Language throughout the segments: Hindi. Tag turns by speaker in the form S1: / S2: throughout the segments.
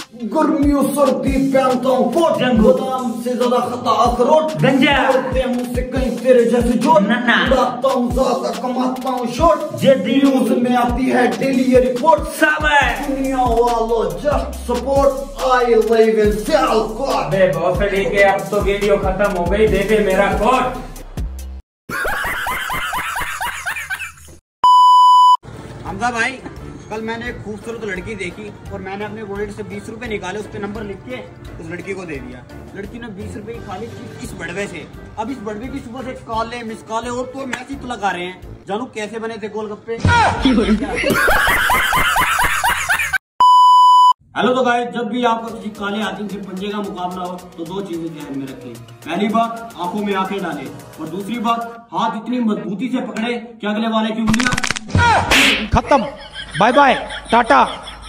S1: गर्मियों सर्दी पहनता हूँ कोट, गोदाम से ज्यादा खाता अखरोट,
S2: गंजा
S1: होते मुझसे कहीं तेरे जैसे जोड़, उड़ाता हूँ ज्यादा कमाता हूँ शोट, न्यूज में आती है डेली ये रिपोर्ट, सब है दुनिया वालों just support, I live in Sialkot.
S2: बहुत लेके अब तो वीडियो खत्म हो गई, दे दे मेरा कोट।
S1: हमजा भाई, कल मैंने एक खूबसूरत लड़की देखी और मैंने अपने वॉलेट से 20 रुपए निकाले, उस पे नंबर लिख के उस लड़की को दे दिया। लड़की ने 20 रुपए की खाली चीज इस बड़वे से। अब इस बड़वे की सुबह से कॉले मिस कॉले और तो मैसेज तो लगा रहे हैं, जानू कैसे बने थे गोलगप्पे। हेलो तो गाइस, जब भी आपको किसी काले हाथी से पंजे का मुकाबला हो तो दो चीजें ध्यान में रखें। पहली बात, आंखों में आंखें डालें, और दूसरी बात, हाथ इतनी मजबूती से पकड़े कि अगले वाले की उंगलियां
S3: खत्म, बाय बाय टाटा।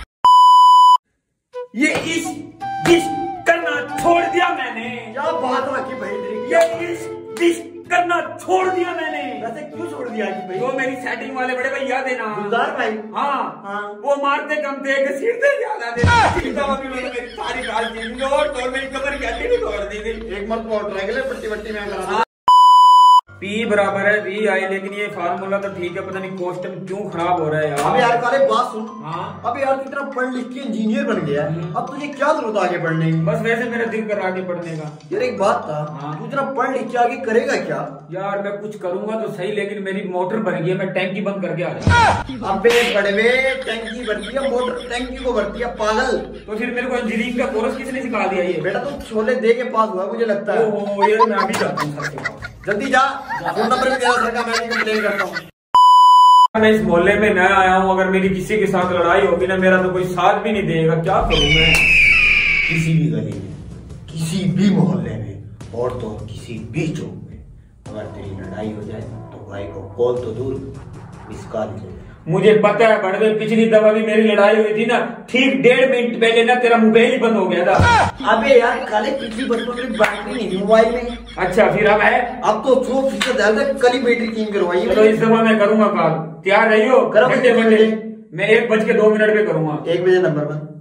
S2: ये इश्क करना छोड़ दिया मैंने।
S1: क्या बात रखी भाई,
S2: ये इश्क करना छोड़ दिया मैंने।
S1: वैसे क्यों छोड़ दिया भाई?
S2: वो मेरी सेटिंग वाले बड़े भैया थे ना,
S1: गुलजार भाई।
S2: हाँ, वो मारते कम थे, घसीटते ज्यादा थे। मेरी सारी बात और मेरी कमर की हड्डी भी तोड़ दी थी।
S1: एक मत रेगुलर पट्टी वट्टी में करा।
S2: P बराबर है V I, लेकिन ये फार्मूला तो ठीक है, पता नहीं क्वेश्चन क्यों खराब हो रहा है यार।
S1: अब यार काले बात सुन।
S2: हाँ।
S1: अब यार तू इतना पढ़ लिख के इंजीनियर बन गया, अब तुझे क्या जरूरत आगे पढ़ने की?
S2: बस वैसे मेरा दिल कर आगे पढ़ने का।
S1: यार एक बात था,
S2: हाँ।
S1: तू इतना पढ़ लिख के आगे करेगा क्या?
S2: यार मैं कुछ करूंगा तो सही, लेकिन मेरी मोटर बन गई है, मैं टैंकी बंद करके आ जाऊंगा।
S1: अबे बड़वे, टैंकी बनती है, मोटर टैंकी को भरती है, पागल।
S2: तो फिर मेरे को इंजीनियरिंग का कोर्स किसने सिखा दिया ये?
S1: बेटा तू छोले दे के पास हुआ मुझे लगता है।
S2: ओहो, ये मैं अभी जाता हूँ सर के पास।
S1: जल्दी जा, फोन नंबर भी तेरा सर का, मैं कंप्लेन करता हूँ।
S2: मैं इस मोहल्ले में नया आया हूँ, अगर मेरी किसी के साथ लड़ाई होगी ना, मेरा तो कोई साथ भी नहीं देगा, क्या करूँ मैं?
S1: किसी भी गली में, किसी भी मोहल्ले में, और तो किसी भी चौक में अगर तेरी लड़ाई हो जाए तो भाई को कॉल तो दूर, मिस कॉल दे।
S2: मुझे पता है बड़वे, पिछली दफा भी मेरी लड़ाई हुई थी ना, ठीक 1.5 मिनट पहले ना तेरा मोबाइल ही बंद हो गया था।
S1: अबे यार काले, पिछली बचपन में बैटरी नहीं थी मोबाइल में।
S2: अच्छा फिर अब है?
S1: अब तो 100% ज्यादा, कल ही बैटरी चेंज करवाई है।
S2: तो इस दफा मैं करूंगा कॉल, तैयार रहियो।
S1: करो,
S2: मैं 1 बज के 2 मिनट पे करूंगा।
S1: 1 बजे नंबर पर